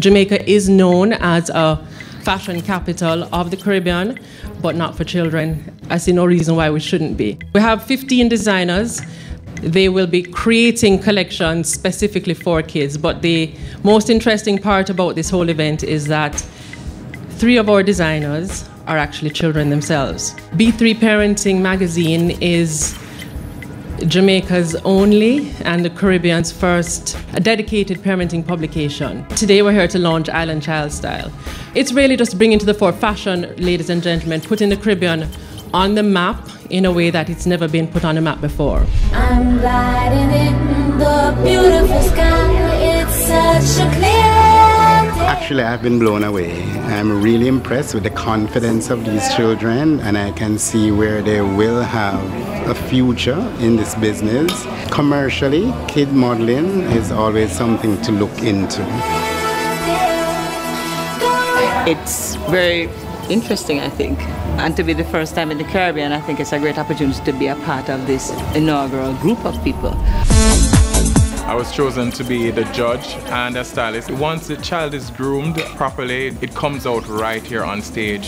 Jamaica is known as a fashion capital of the Caribbean, but not for children. I see no reason why we shouldn't be. We have 15 designers. They will be creating collections specifically for kids, but the most interesting part about this whole event is that 3 of our designers are actually children themselves. B3 Parenting magazine is Jamaica's only and the Caribbean's first dedicated parenting publication. Today we're here to launch Island Child Style. It's really just bringing to the fore fashion, ladies and gentlemen, putting the Caribbean on the map in a way that it's never been put on a map before. I'm gliding in the beautiful sky. It's such a clear day. Actually, I've been blown away. I'm really impressed with the confidence of these children, and I can see where they will have a future in this business. Commercially, kid modeling is always something to look into. It's very interesting, I think. And to be the first time in the Caribbean, I think it's a great opportunity to be a part of this inaugural group of people. I was chosen to be the judge and a stylist. Once the child is groomed properly, it comes out right here on stage.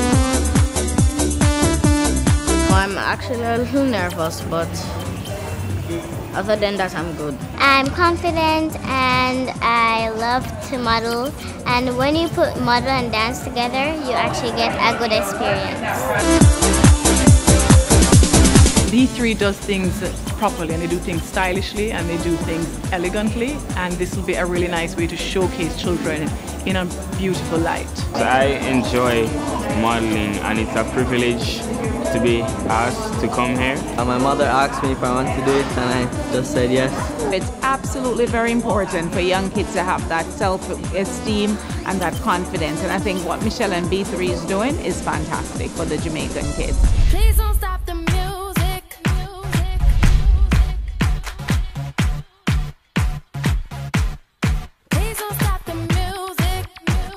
I'm actually a little nervous, but other than that, I'm good. I'm confident and I love to model. And when you put model and dance together, you actually get a good experience. B3 does things properly, and they do things stylishly and they do things elegantly, and this will be a really nice way to showcase children in a beautiful light. I enjoy modeling, and it's a privilege to be asked to come here. My mother asked me if I want to do it, and I just said yes. It's absolutely very important for young kids to have that self-esteem and that confidence, and I think what Michelle and B3 is doing is fantastic for the Jamaican kids. Please don't stop the music. Please don't stop the music.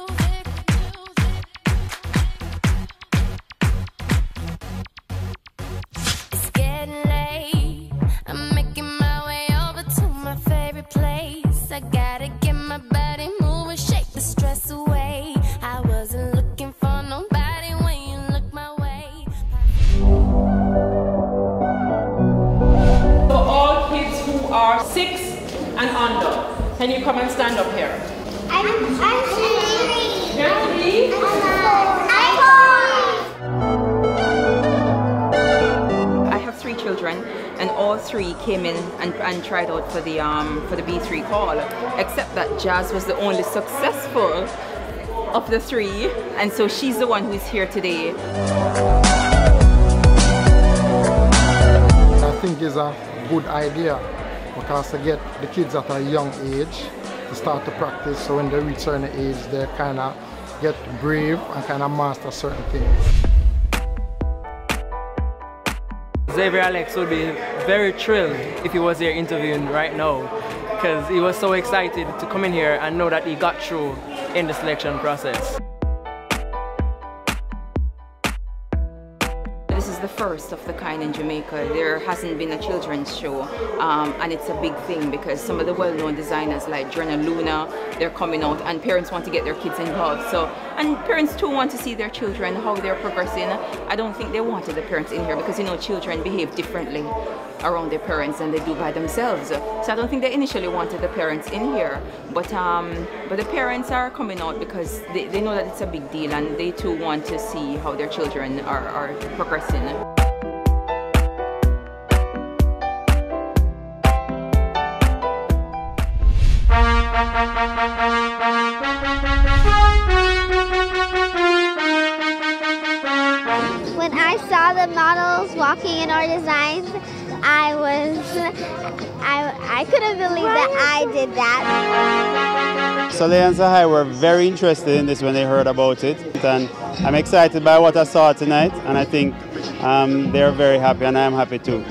It's getting late. I'm making my way over to my favorite place. I gotta get my body moving, shake the stress away. I wasn't looking for nobody when you look my way. For all kids who are 6 and under, can you come and stand up here? I'm 3. You're 3? I have 3 children, and all 3 came in and tried out for the B3 call, except that Jazz was the only successful of the 3, and so she's the one who is here today. I think it's a good idea because to get the kids at a young age to start to practice, so when they reach a certain age they kind of get brave and kind of master certain things. Xavier Alex would be very thrilled if he was here interviewing right now, because he was so excited to come in here and know that he got through in the selection process. This is the first of the kind in Jamaica. There hasn't been a children's show, and it's a big thing because some of the well-known designers like Joanna Luna, they're coming out, and parents want to get their kids involved. So, and parents too want to see their children, how they're progressing. I don't think they wanted the parents in here because, you know, children behave differently around their parents than they do by themselves. So I don't think they initially wanted the parents in here, but the parents are coming out because they know that it's a big deal, and they too want to see how their children are progressing. When I saw the models walking in our designs, I couldn't believe that I did that. So Leon Sahai were very interested in this when they heard about it, and I'm excited by what I saw tonight, and I think they're very happy, and I'm happy too.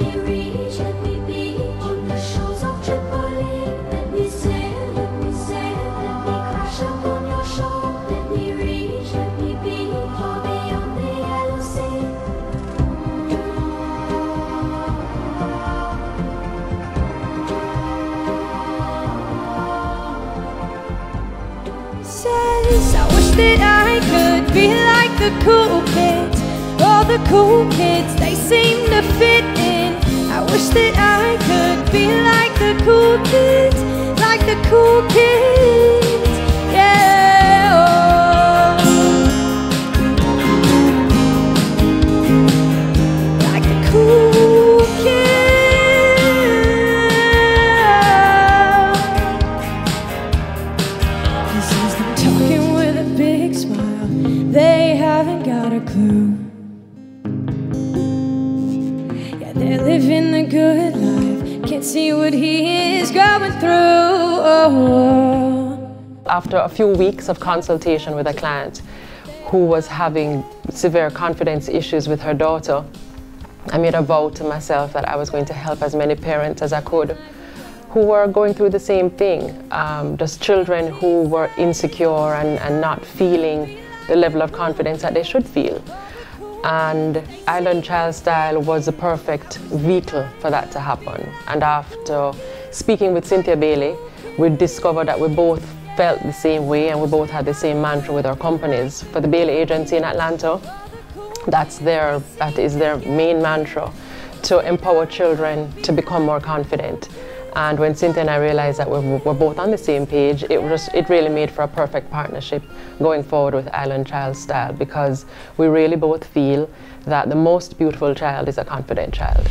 me reach, let me be on the shores of Tripoli. Let me sail, let me crash up on your shore. Let me reach, let me be far beyond the yellow sea. Says, I wish that I could be like the cool kids. All the cool kids, they seem to fit in. I wish that I could be like the cool kids, like the cool kids, yeah. Like the cool kids. This is them talking with a big smile. They haven't got a clue. They're living the good life, can't see what he is going through. After a few weeks of consultation with a client who was having severe confidence issues with her daughter, I made a vow to myself that I was going to help as many parents as I could who were going through the same thing, just children who were insecure and not feeling the level of confidence that they should feel. And Island Child Style was the perfect vehicle for that to happen. And after speaking with Cynthia Bailey, we discovered that we both felt the same way and we both had the same mantra with our companies. For the Bailey Agency in Atlanta, that is their main mantra, to empower children to become more confident. And when Cynthia and I realized that we're both on the same page, it really made for a perfect partnership going forward with Island Child Style, because we really both feel that the most beautiful child is a confident child.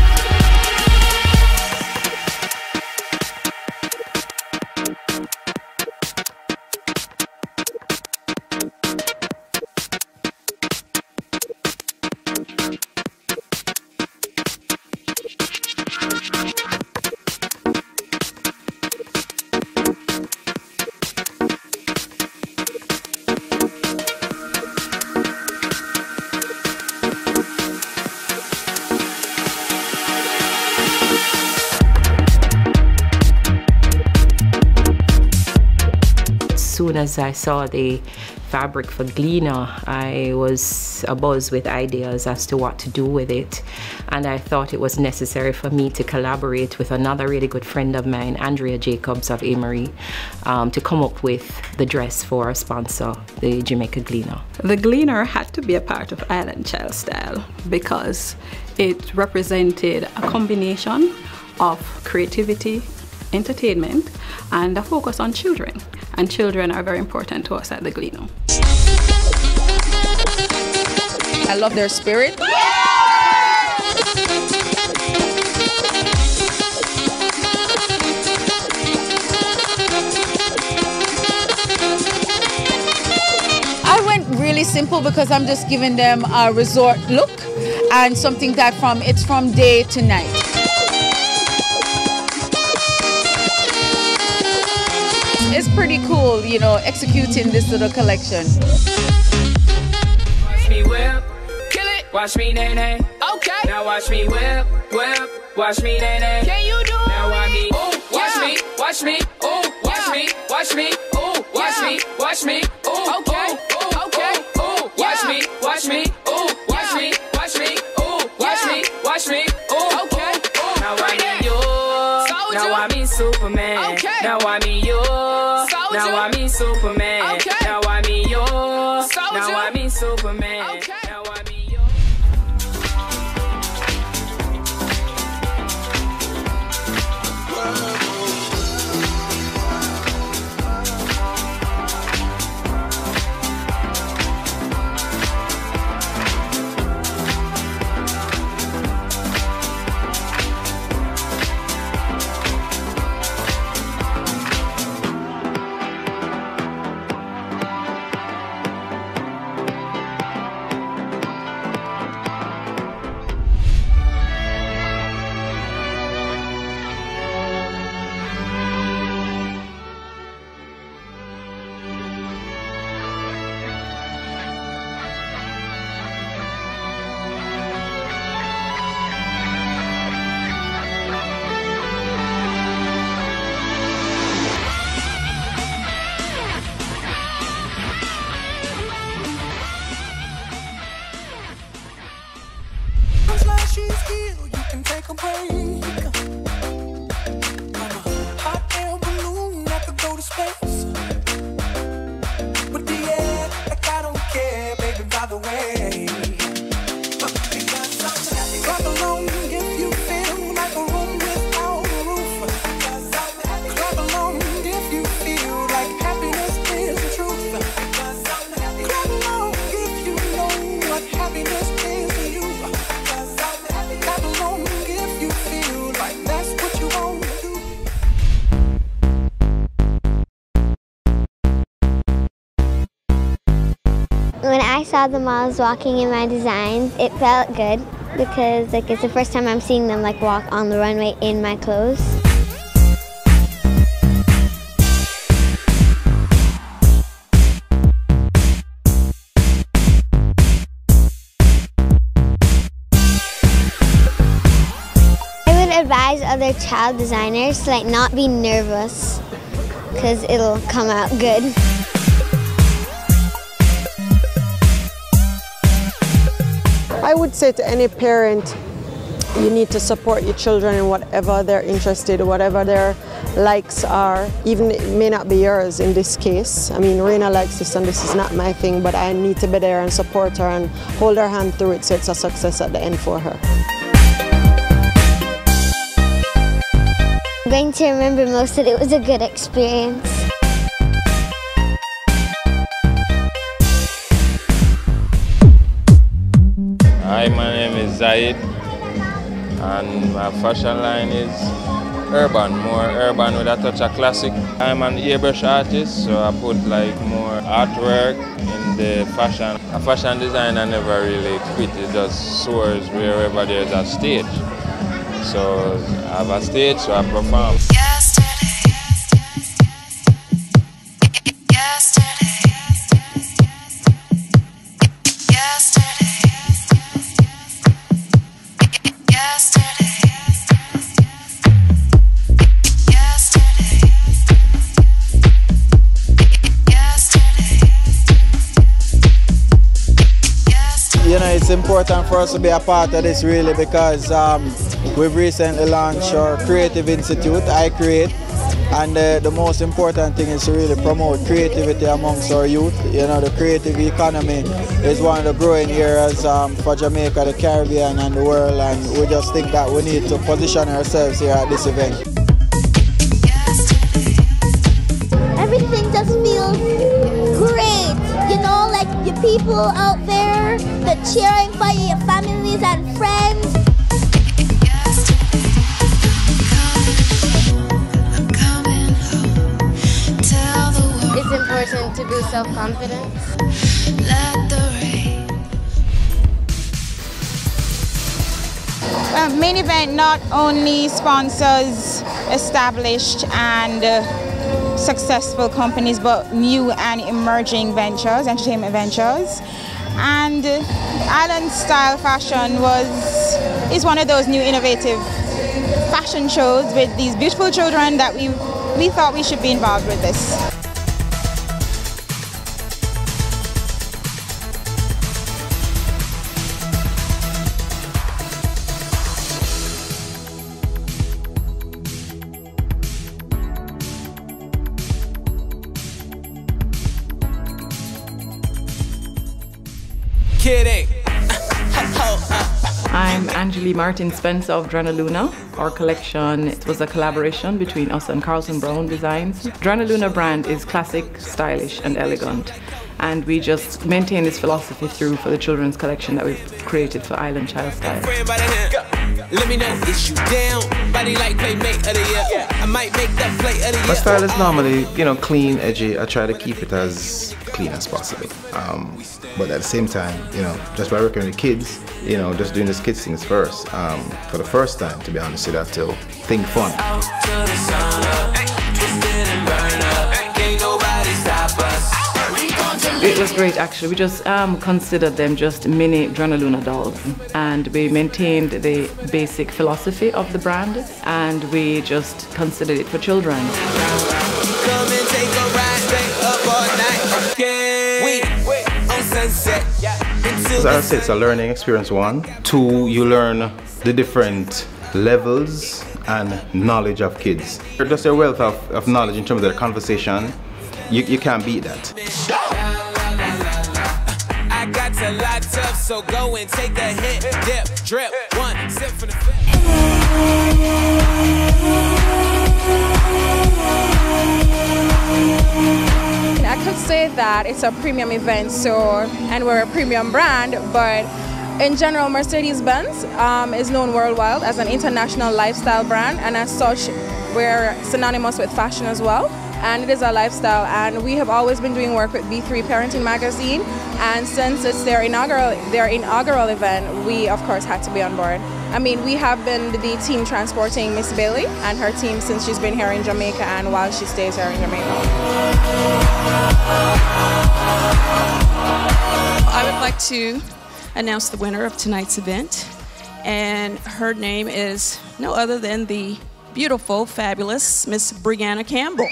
As soon as I saw the fabric for Gleaner, I was abuzz with ideas as to what to do with it, and I thought it was necessary for me to collaborate with another really good friend of mine, Andrea Jacobs of Amory, to come up with the dress for our sponsor, the Jamaica Gleaner. The Gleaner had to be a part of Island Child Style because it represented a combination of creativity, entertainment, and a focus on children. And children are very important to us at the Gleaner. I love their spirit. I went really simple because I'm just giving them a resort look and something that it's from day to night. It's pretty cool, you know, executing this little collection. Watch me whip, kill it. Watch me nay nay. Okay. Now watch me whip, whip. Watch me nay nay. Can you do it? Now watch me. Ooh, watch me, watch me. Ooh, watch me, watch me. Ooh, watch me, watch me. Ooh, okay, okay. Ooh, watch me, watch me. Ooh, watch me, watch me. Ooh, watch me, watch me. Ooh, okay. Now I need you. Now I mean Superman. Okay. Now I mean you. Now I mean Superman. Okay. Now I mean yours. Now I mean Superman. Okay. Now I mean yours. saw the models walking in my designs, it felt good because like it's the first time I'm seeing them like walk on the runway in my clothes. I would advise other child designers to like not be nervous because it'll come out good. I would say to any parent, you need to support your children in whatever they're interested, whatever their likes are, even it may not be yours in this case. I mean, Reina likes this and this is not my thing, but I need to be there and support her and hold her hand through it so it's a success at the end for her. I'm going to remember most that it was a good experience. Hi, my name is Zaid and my fashion line is urban, more urban with a touch of classic. I'm an airbrush artist, so I put like more artwork in the fashion. A fashion designer never really quit, it just soars wherever there's a stage. So I have a stage, so I perform. You know, it's important for us to be a part of this really because we've recently launched our Creative Institute, I Create, and the most important thing is to really promote creativity amongst our youth. You know, the creative economy is one of the growing areas for Jamaica, the Caribbean and the world, and we just think that we need to position ourselves here at this event. Everything just feels great, you know, like your people out there, the cheering for your families and friends. It's important to build self-confidence. Main Event not only sponsors established and successful companies, but new and emerging ventures, entertainment ventures. And Island Style Fashion is one of those new innovative fashion shows with these beautiful children that we thought we should be involved with this. Kidding. I'm Angeli Martin Spencer of Dranaluna. Our collection was a collaboration between us and Carlton Brown Designs. Dranaluna brand is classic, stylish and elegant, and we just maintain this philosophy through for the children's collection that we've created for Island Child Style. Let me know if you down. Body like playmate of the year. I might make that play of the year. My style is normally, you know, clean, edgy. I try to keep it as clean as possible. But at the same time, you know, just by working with kids, you know, just doing the kids things first. For the first time, to be honest, you have to think fun. It was great actually. We just considered them just mini Dranaluna dolls, and we maintained the basic philosophy of the brand, and we just considered it for children. Come and take a ride, stay up all night. Okay. Wait, on sunset. As I said, it's a learning experience, one. Two, you learn the different levels and knowledge of kids. Just a wealth of knowledge in terms of the conversation. You can't beat that. I got a lot tough, so go and take a hit, dip, drip, one sip for the I could say that it's a premium event, and we're a premium brand, but in general, Mercedes-Benz is known worldwide as an international lifestyle brand, and as such, we're synonymous with fashion as well. and it is a lifestyle. And we have always been doing work with B3 Parenting Magazine, and since it's their inaugural event, we of course had to be on board. I mean, we have been the team transporting Miss Bailey and her team since she's been here in Jamaica and while she stays here in Jamaica. I would like to announce the winner of tonight's event, and her name is no other than the beautiful, fabulous Miss Brianna Campbell.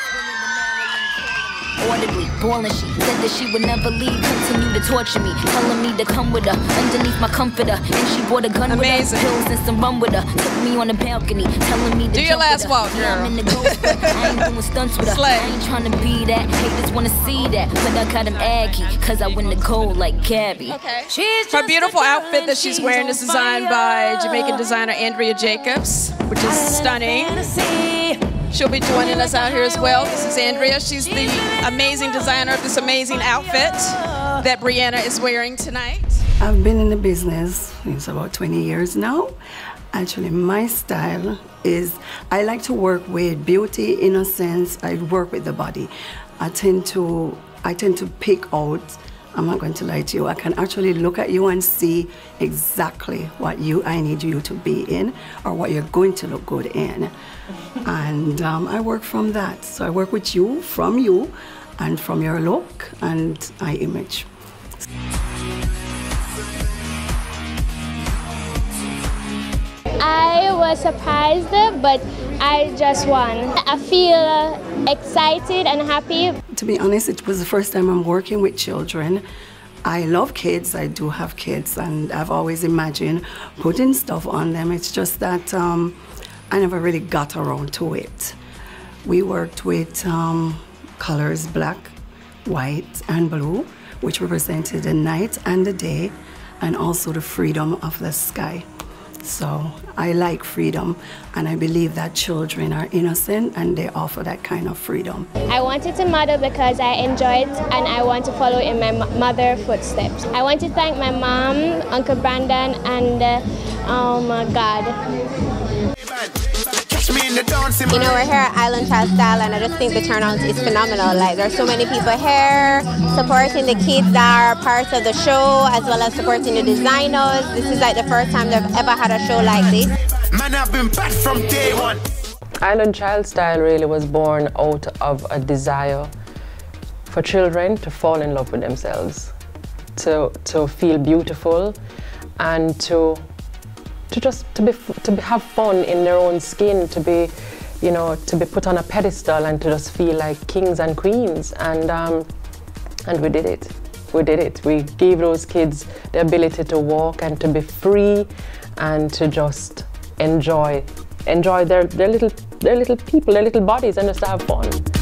Audibly, boiling, she said that she would never leave, continue to torture me, telling me to come with her, underneath my comforter, and she brought a gun Amazing. with her, pills and some rum with her, took me on the balcony, telling me to do your last walk, girl. I'm in the ghost, but I ain't doing stunts with her, I ain't trying to be that, haters wanna see that, but I got them aggy, cause I win the gold like Gabby. Okay. Her beautiful outfit that she's wearing is designed by Jamaican designer Andrea Jacobs, which is stunning. She'll be joining us out here as well. This is Andrea. She's the amazing designer of this amazing outfit that Brianna is wearing tonight. I've been in the business, it's about 20 years now. Actually, my style is, I like to work with beauty, innocence. I work with the body. I tend to pick out, I'm not going to lie to you, I can actually look at you and see exactly what I need you to be in or what you're going to look good in. And I work from that. So I work with you, and from your look and eye image. I was surprised, but I just won. I feel excited and happy. To be honest, it was the first time I'm working with children. I love kids, I do have kids, and I've always imagined putting stuff on them. It's just that I never really got around to it. We worked with colors black, white, and blue, which represented the night and the day, and also the freedom of the sky. So I like freedom, and I believe that children are innocent and they offer that kind of freedom. I wanted to model because I enjoyed and I want to follow in my mother's footsteps. I want to thank my mom, Uncle Brandon, and God. You know, we're here at Island Child Style, and I just think the turnout is phenomenal. Like, there's so many people here supporting the kids that are part of the show, as well as supporting the designers. This is like the first time they've ever had a show like this. Man, I've been back from day one. Island Child Style really was born out of a desire for children to fall in love with themselves, to feel beautiful, and to have fun in their own skin, to be put on a pedestal and to just feel like kings and queens. And we did it. We did it. We gave those kids the ability to walk and to be free and to just enjoy their little people, their little bodies, and just to have fun.